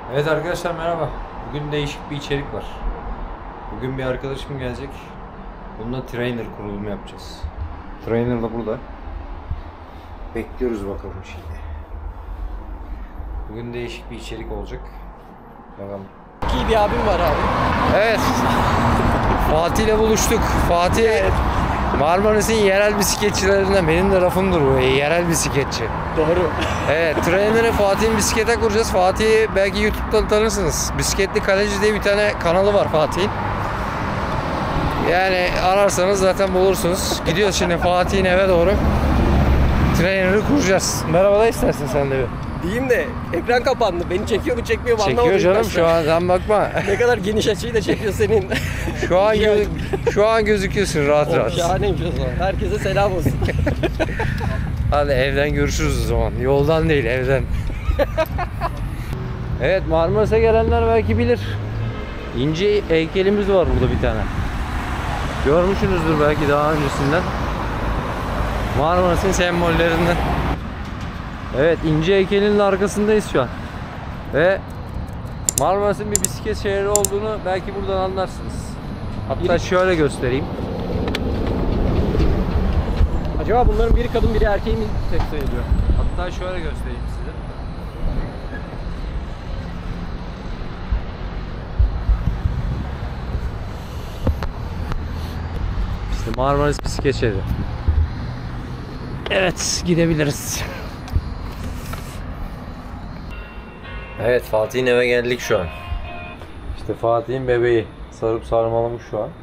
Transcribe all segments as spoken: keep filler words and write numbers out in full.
Evet arkadaşlar merhaba. Bugün değişik bir içerik var. Bugün bir arkadaşım gelecek. Bununla trainer kurulumu yapacağız. Trainer da burada. Bekliyoruz bakalım şimdi. Bugün değişik bir içerik olacak. Bakalım. İyi bir abim var abi. Evet. Fatih ile buluştuk. Fatih evet. Marmaris'in yerel bisikletçilerinden, benim de lafımdır bu, yerel bisikletçi. Doğru. Evet, trainer'ı Fatih'in bisiklete kuracağız. Fatih'i belki YouTube'da tanırsınız. Bisikletli Kaleci diye bir tane kanalı var Fatih'in. Yani ararsanız zaten bulursunuz. Gidiyoruz şimdi Fatih'in eve doğru. Trainer'ı kuracağız. Merhaba da istersin sen de bir. Diyeyim de ekran kapandı. Beni çekiyor mu çekmiyor mu anlamadım. Çekiyor canım şu an, sen bakma. Ne kadar geniş açıyla çekiyor senin. Şu an gö şu an gözüküyorsun rahat Oh, rahat. şahaneymiş o zaman. Herkese selam olsun. Hadi evden görüşürüz o zaman. Yoldan değil, evden. Evet, Marmaris'e gelenler belki bilir. İnce heykelimiz var burada bir tane. Görmüşsünüzdür belki daha öncesinden. Marmaris'in sembollerinden. Evet, ince heykelinin arkasındayız şu an. Ve Marmaris'in bir bisiklet şehri olduğunu belki buradan anlarsınız. Hatta şöyle göstereyim. Acaba bunların biri kadın biri erkeği mi temsil ediyor? Hatta şöyle göstereyim size. İşte Marmaris bisiklet şehri. Evet, gidebiliriz. Evet, Fatih'in eve geldik şu an. İşte Fatih'in bebeği sarıp sarmalamış şu an.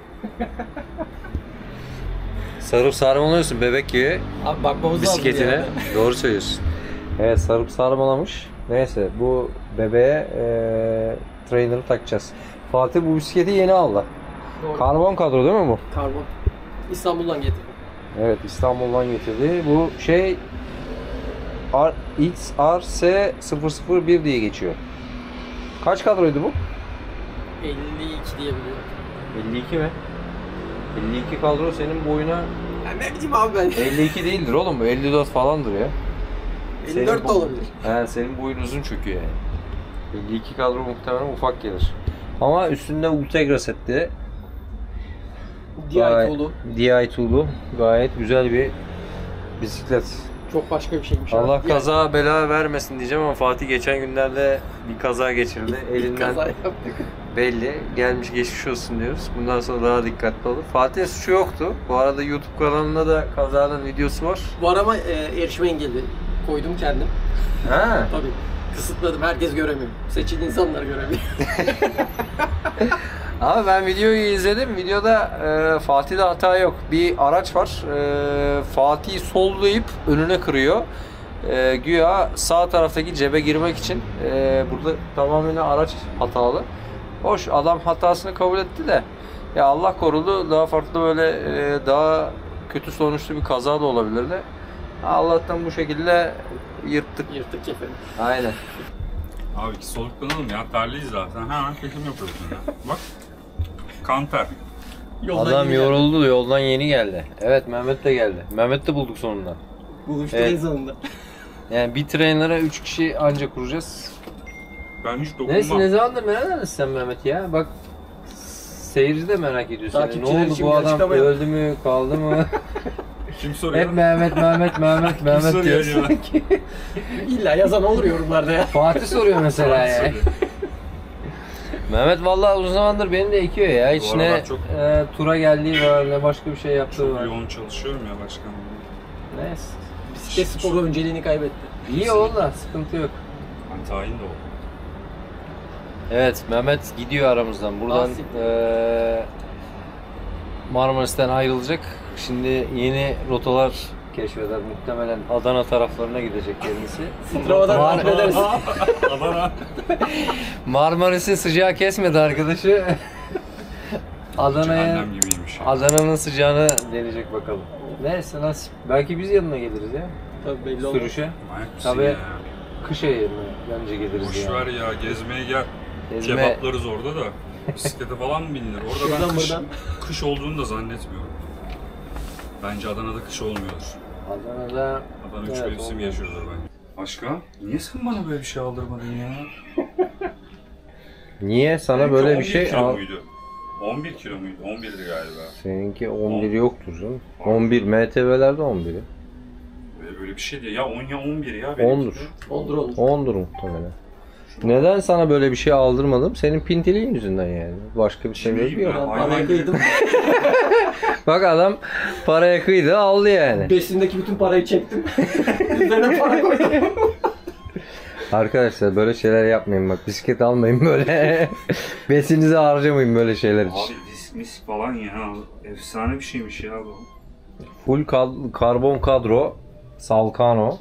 Sarıp sarmalıyorsun bebek gibi. Abi bakmamız Bisikletine. lazım yani. Doğru söylüyorsun. Evet, sarıp sarmalamış. Neyse, bu bebeğe e, trainer'ı takacağız. Fatih bu bisikleti yeni aldı. Doğru. Karbon kadro değil mi bu? Karbon. İstanbul'dan getirdim. Evet, İstanbul'dan getirdi. Bu şey X R S sıfır sıfır bir diye geçiyor. Kaç kadroydu bu? elli iki diyebiliyorum. elli iki mi? elli iki kadro senin boyuna... Ya ne bileyim abi ben. elli iki değildir oğlum, bu elli dört falandır ya. elli dört de olabilir. He, senin boyun uzun çünkü yani. elli iki kadro muhtemelen ufak gelir. Ama üstünde Ultegra setti. D I tool'u. D I tool'u. Gayet güzel bir bisiklet. Çok başka bir şeymiş. Allah abi. kaza bela vermesin diyeceğim ama Fatih geçen günlerde bir kaza geçirdi. Elinden kaza yaptık. belli. Gelmiş geçmiş olsun diyoruz. Bundan sonra daha dikkatli olur. Fatih'e suçu yoktu. Bu arada YouTube kanalında da kazanın videosu var. Var ama e, erişme engeli koydum kendim. Ha. Tabii. Kısıtladım. Herkes göremiyor. Seçili insanlar göremiyor. Abi ben videoyu izledim. Videoda e, Fatih'de hata yok. Bir araç var. E, Fatih sollayıp önüne kırıyor. E, güya sağ taraftaki cebe girmek için e, burada tamamen araç hatalı. Hoş, adam hatasını kabul etti de ya Allah korudu, daha farklı böyle e, daha kötü sonuçlu bir kaza da olabilirdi. Allah'tan bu şekilde yırttık. Yırtık efendim. Aynen. Abi ki soluklanalım ya, terliyiz zaten. Hemen çekim yapıyorsun ya. Bak. Kan ter. Yoldan Adam yeni yoruldu, geldi. Yoldan yeni geldi. Evet, Mehmet de geldi. Mehmet de bulduk sonunda. Buluştuk Evet. en sonunda. Yani bir trainer'a üç kişi ancak kuracağız. Ben hiç dokunmam. Neyse, ne zamandır neredesin sen Mehmet ya? Bak, seyirci de merak ediyor seni. Ne Takipçiler oldu için bu bir adam, açıklama yap. öldü mü, kaldı mı? Kim soruyor? Hep Mehmet, Mehmet, Mehmet, Mehmet soruyor diyorsun. acaba? İlla yazan olur yorumlarda ya. Fatih soruyor mesela Fatih ya. soruyor. Mehmet vallahi uzun zamandır beni de ekiyor ya. Hiç Bu ne aralar çok- e, tura geldiği var ne başka bir şey yaptığı Çok var. yoğun çalışıyorum ya başkanım. Neyse. Bisiklet sporu önceliğini kaybetti. İyi oldu da sıkıntı yok. Ben tayin de oldu. Evet, Mehmet gidiyor aramızdan. Buradan Nasip. eee Marmaris'ten ayrılacak. Şimdi yeni rotalar keşfeder. Muhtemelen Adana taraflarına gidecek kendisi. Sınavdan Var- takip ederiz. Adana. Marmaris'in sıcağı kesmedi arkadaşı. Adana'ya, Cehennem gibiymiş ya. Adana'nın sıcağını deneyecek bakalım. Neyse nasip. Belki biz yanına geliriz ya. Tabii belli olmaz. Sürüşe. Manyak mısın Tabii. ya? Kış ayında bence geliriz Boş ya. ver ya, gezmeye gel. Gezme- Kebaplarız orada da. Bisiklete falan mı binilir? Orada ben Şuradan kış, buradan. kış olduğunu da zannetmiyorum. Bence Adana'da kış olmuyordur. Adana'da Adana üç Evet, mevsim olmuyor. yaşıyordur bence. Başka? Niye sen bana böyle bir şey aldırmadın ya? Niye? Sana Benimki böyle on bir şey kilo al. muydu? on bir kilo muydu? on birdi galiba. Seninki on bir yoktur canım. on bir M T V'lerde on biri. Böyle, böyle bir şey değil. Ya on ya on bir ya. ondur. Ondur olur. ondur muhtemelen. Neden sana böyle bir şey aldırmadım? Senin pintiliğin yüzünden yani. Başka bir sebebi Bileyim yok. ya. Ben Hayvan paraya gibi. kıydım. Bak adam paraya kıydı aldı yani. Besimdeki bütün parayı çektim. Üzerine para koydum. Arkadaşlar böyle şeyler yapmayın bak. Bisiklet almayın böyle. Besinizi harcamayın böyle şeyler için. Abi disk misk falan ya. Efsane bir şeymiş ya bu. Full kad- karbon kadro Salkano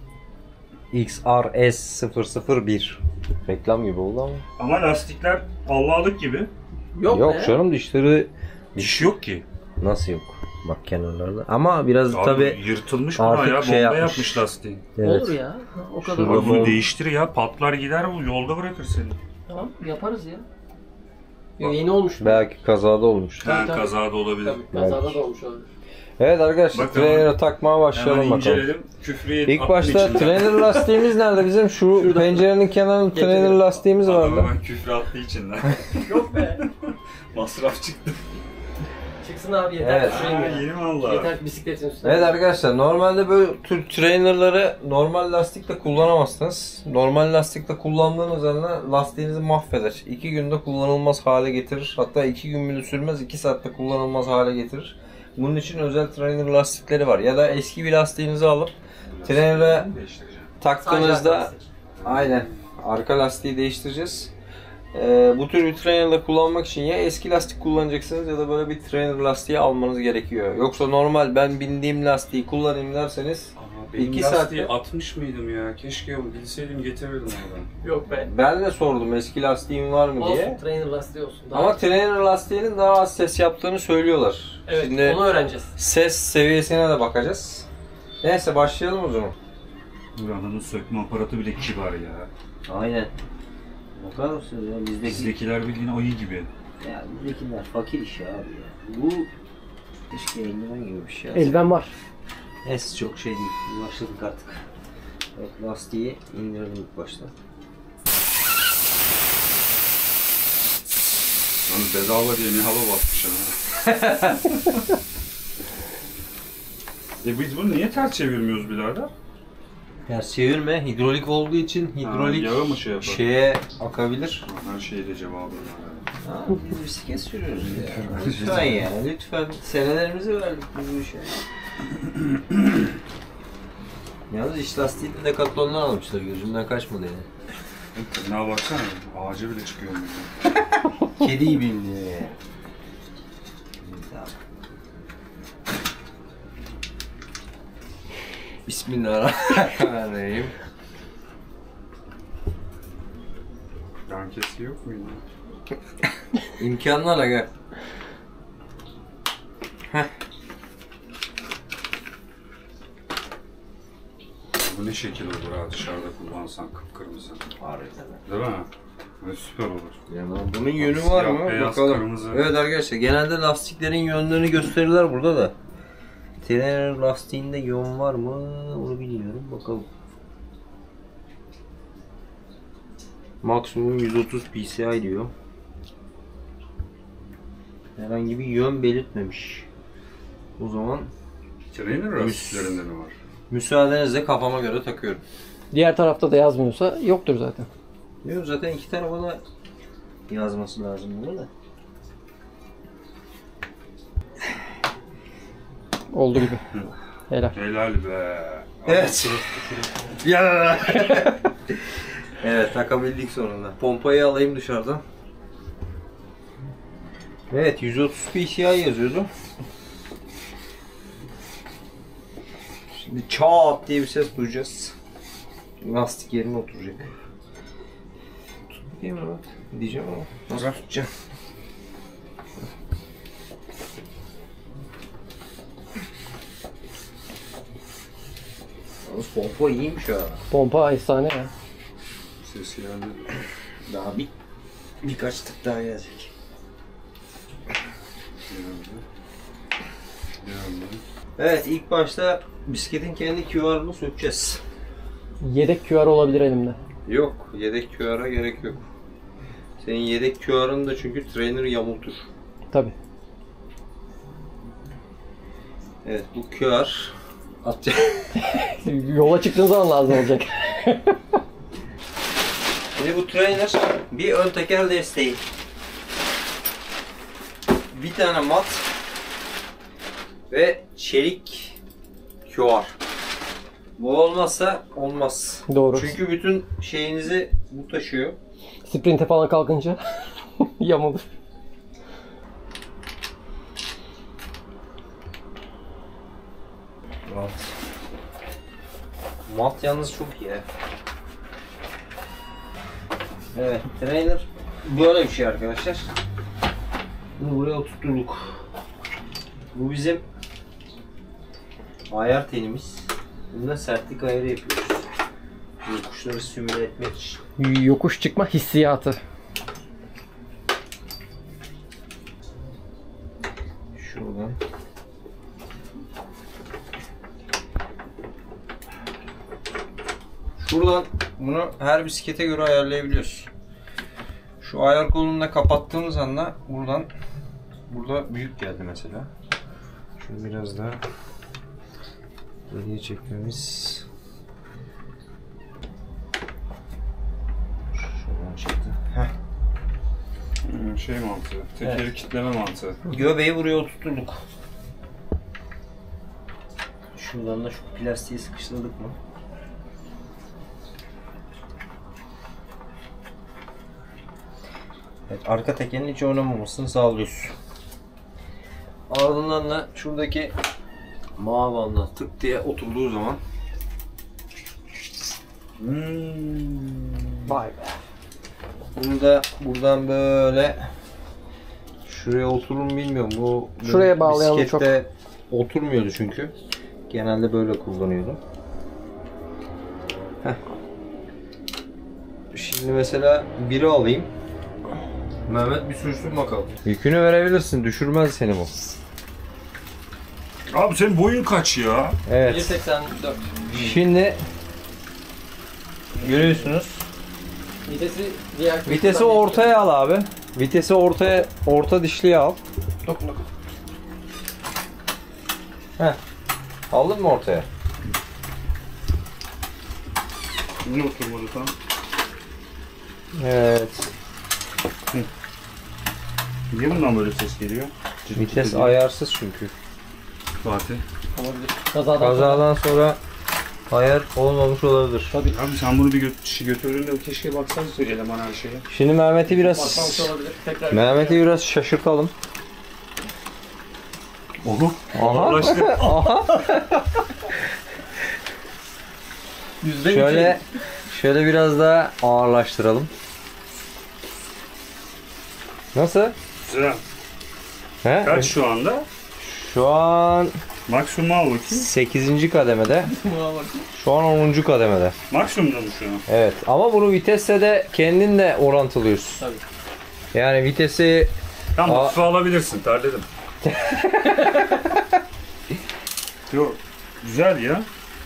X R S sıfır sıfır bir. Reklam gibi oldu ama. Ama lastikler Allah'lık gibi. Yok, Yok be. canım dişleri Diş yok ki. nasıl yok? Bak kenarlarda. Ama biraz Abi tabi yırtılmış buna artık ya. şey Bomba yapmış. yapmış lastiği. evet. Olur ya. O kadar. Şurada Abi olur. bunu bom- değiştir ya. Patlar gider bu. Yolda bırakır seni. Tamam yaparız ya. Yo, yeni olmuş. Belki kazada olmuş. Tabii, Ha, tabii. kazada olabilir. Tabii kazada da olmuş olabilir. Evet arkadaşlar Bakalım. trainer'ı takmaya başlayalım Hemen bakalım. inceledim. Küfrü İlk attım başta içinden. trainer lastiğimiz nerede bizim? Şu Şurada. pencerenin kenarında Getirin. trainer lastiğimiz Adam vardı. hemen küfrü attı içinden. Yok be. Masraf çıktı. Çıksın abi yeter. Evet. Süreyim Ha, ya. yeni mi Allah? Yeter ki bisikletin üstüne. Evet arkadaşlar normalde böyle tür trainerları normal lastikle kullanamazsınız. Normal lastikle kullandığınız anda lastiğinizi mahveder. iki günde kullanılmaz hale getirir. Hatta iki gün bile sürmez, iki saatte kullanılmaz hale getirir. Bunun için özel trainer lastikleri var. Ya da eski bir lastiğinizi alıp trainer'e Değiştireceğim. taktığınızda Sadece aynen arka lastiği değiştireceğiz. Ee, bu tür bir trainer'da kullanmak için ya eski lastik kullanacaksınız ya da böyle bir trainer lastiği almanız gerekiyor. Yoksa normal ben bindiğim lastiği kullanayım derseniz Aha, benim İki lastiği saatte- atmış mıydım ya? Keşke bilseydim getirirdim oradan. Yok be. ben de sordum eski lastiğim var mı diye. Olsun trainer lastiği olsun. Daha Ama trainer lastiğinin daha az ses yaptığını söylüyorlar. evet Şimdi onu öğreneceğiz. ses seviyesine de bakacağız. Neyse başlayalım o zaman. Buranın sökme aparatı bile kibar ya. Aynen. Bakar mısın ya bizdeki Bizdekiler bildiğin ayı gibi. ya bizdekiler fakir iş abi ya. Bu keşke eldiven gibi bir şey. Eldiven var. Es çok şey değil. Başladık artık. Evet, lastiği indirdim ilk başta. Lan bedava diye ne hava basmış ha. E biz bunu niye ters çevirmiyoruz birader? Ters çevirme. Hidrolik olduğu için hidrolik Ha, yağı mı şey yapar? şeye akabilir. Her şeyde cevabı var. Ha, biz bisiklet sürüyoruz ya. Lütfen ya. Lütfen. Senelerimizi verdik biz bu işe. Yalnız iç lastiğini Decathlon'dan almışlar. Gözümden kaçmadı yani. Tırnağa baksana. Ağaca bile çıkıyor mu? Kedi gibiyim diyor ya. Bismillahirrahmanirrahim. Yankesi yok muydu? İmkanlar aga. Bu ne şekil olur ha dışarıda kullansan kıpkırmızı. Harbiden. Değil mi? Ve süper olur. Yani bunun yönü var Siyah, mı? beyaz, Bakalım. kırmızı. Evet arkadaşlar genelde lastiklerin yönlerini gösterirler burada da. Trainer lastiğinde yön var mı? Onu bilmiyorum. Bakalım. Maksimum yüz otuz P S I diyor. Herhangi bir yön belirtmemiş. O zaman Trainer lastiklerinde mi var? müsaadenizle kafama göre takıyorum. Diğer tarafta da yazmıyorsa yoktur zaten. Yok zaten iki tarafa da yazması lazım bunu da. Oldu gibi. Helal. Helal be. Evet. Ya. Evet takabildik sonunda. Pompayı alayım dışarıdan. Evet yüz otuz P S I yazıyordu. Şimdi çat diye bir ses duyacağız. Lastik yerine oturacak. Tut bakayım ama. Diyeceğim ama. Nasıl tutacağım? Yalnız pompa iyiymiş ha. Pompa efsane ya. Ses geldi. Daha bir birkaç tık daha gelecek. Geldi. Geldi. Evet ilk başta bisikletin kendi Q R'ını sökeceğiz. Yedek Q R olabilir elimde. Yok yedek Q R'a gerek yok. Senin yedek Q R'ın da çünkü trainer yamultur. Tabii. Evet, bu Q R atacak. Yola çıktığın zaman lazım olacak. Şimdi bu trainer bir ön teker desteği. Bir tane mat ve çelik Q R. Bu olmazsa olmaz. Doğru. Çünkü bütün şeyinizi bu taşıyor. Sprinte falan kalkınca yamulur. Mat. Mat yalnız çok iyi. Evet, trainer böyle bir şey arkadaşlar. Bunu buraya oturtturduk. Bu bizim ayar tenimiz. Bunda sertlik ayarı yapıyoruz. Yokuşları simüle etmek için. Yokuş çıkma hissiyatı. Şuradan. Şuradan bunu her bisiklete göre ayarlayabiliyoruz. Şu ayar kolunu da kapattığımız anda buradan burada büyük geldi mesela. Şunu biraz daha geriye çekmemiz. Şuradan çıktı. Heh. Hmm, Şey mantığı, tekeri Evet. kitleme mantığı. Göbeği buraya oturtturduk. Şuradan da şu plastiği sıkıştırdık mı? Evet, arka tekerin hiç oynamamasını sağlıyoruz. Ardından da şuradaki mavi bandına tık diye oturduğu zaman hmm. Vay be. Bunu da buradan böyle şuraya oturur mu bilmiyorum. Bu Şuraya bağlayalım bisiklette oturmuyordu çünkü. Genelde böyle kullanıyordum. Heh. Şimdi mesela biri alayım. Mehmet bir sürsün bakalım. Yükünü verebilirsin. Düşürmez seni bu. Abi senin boyun kaç ya? bir Evet. seksen dört. Şimdi görüyorsunuz. Vitesi diğer Vitesi ortaya al abi. Vitesi ortaya, orta dişliye al. Dokun dokun. Heh. Aldın mı ortaya? Ne oturmadı tam? Evet. Niye bundan böyle ses geliyor? Vites ayarsız çünkü. Fatih. Olabilir. Kazadan, Kazadan sonra ayar olmamış olabilir. Tabii. Abi sen bunu bir gö götürdüğünde keşke baksan eleman her şeye. Şimdi Mehmet'i biraz Basmamış olabilir. Tekrar. Mehmet'i biraz şaşırtalım. Oğlum. Aha. Uğraştı. Yüzde Şöyle şöyle biraz daha ağırlaştıralım. Nasıl? Güzel. He? Kaç şu anda? Şu an Maksimum al bakayım. sekizinci kademede. Buna bak. Şu an onuncu kademede. Maksimumda mı şu an? Evet. Ama bunu vitesle de kendinle orantılıyorsun. Tabii. Yani vitesi Tamam Aa. hafife alabilirsin. Terledim. Yok. Güzel ya.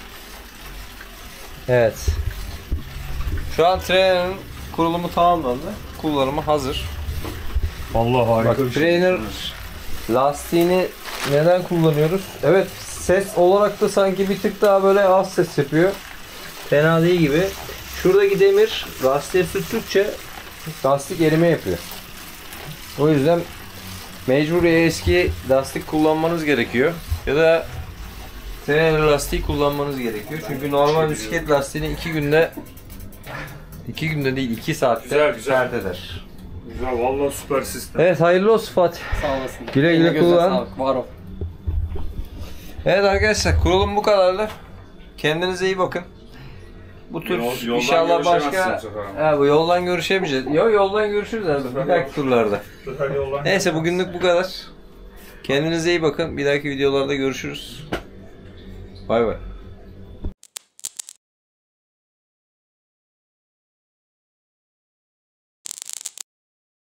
evet. Şu an trainer'ın kurulumu tamamlandı. Kullanımı hazır. Vallahi harika Bak, bir şey. trainer lastiğini neden kullanıyoruz? Evet, ses olarak da sanki bir tık daha böyle az ses yapıyor. Fena değil gibi. Şuradaki demir lastiğe sürttükçe lastik erime yapıyor. O yüzden mecbur ya eski lastik kullanmanız gerekiyor ya da trainer lastiği kullanmanız gerekiyor. Çünkü normal bisiklet lastiğini iki günde iki günde değil iki saatte Güzel, güzel. sert eder. Güzel vallahi süper sistem. Evet, hayırlı olsun Fatih. Sağ olasın. Güle güle Eline gözüne kullan. sağlık. Var ol. Evet arkadaşlar, kurulum bu kadarlı. Kendinize iyi bakın. Bu tür Yol- yoldan inşallah başka görüşemezsin bu sefer. ha, bu yoldan görüşemeyeceğiz. Yok, yoldan görüşürüz abi bir dahaki turlarda. Neyse, bugünlük bu kadar. Kendinize iyi bakın. Bir dahaki videolarda görüşürüz. Bay bay.